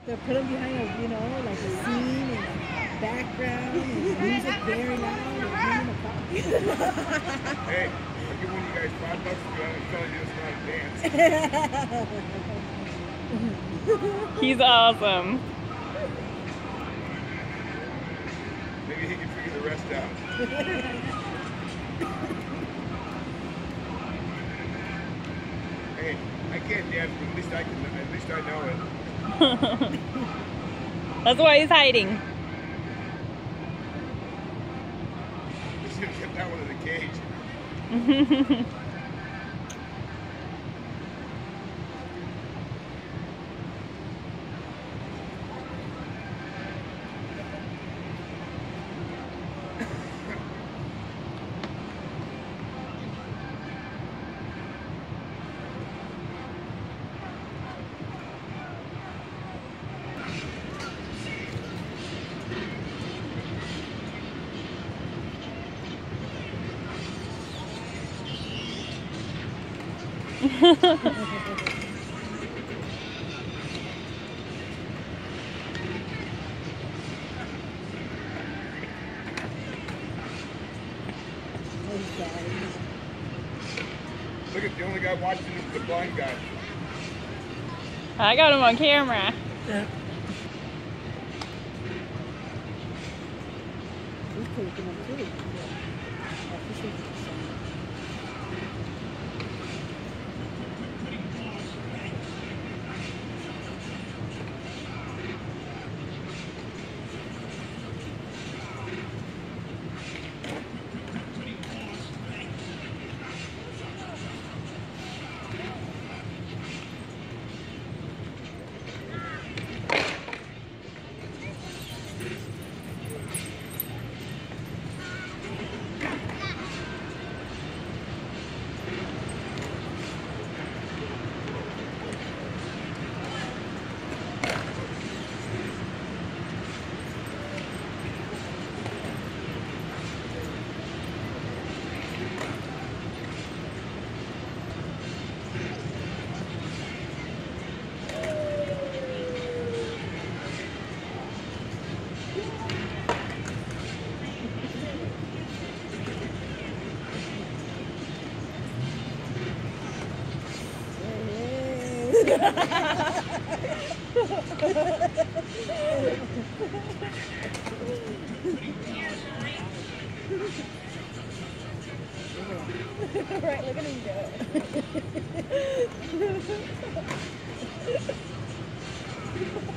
They'll put them behind a, you know, like a scene and a background and music very loud and him in a coffee. Hey, I'll give one of you guys $5 if you tell you it's not a dance. He's awesome. Maybe he can figure the rest out. Hey, I can't dance, but at least I know it. That's why he's hiding. Just gonna get that one in the cage. Look at the only guy watching is the blind guy. I got him on camera. Yeah. He's taking them too. Yeah. Right, look at him go.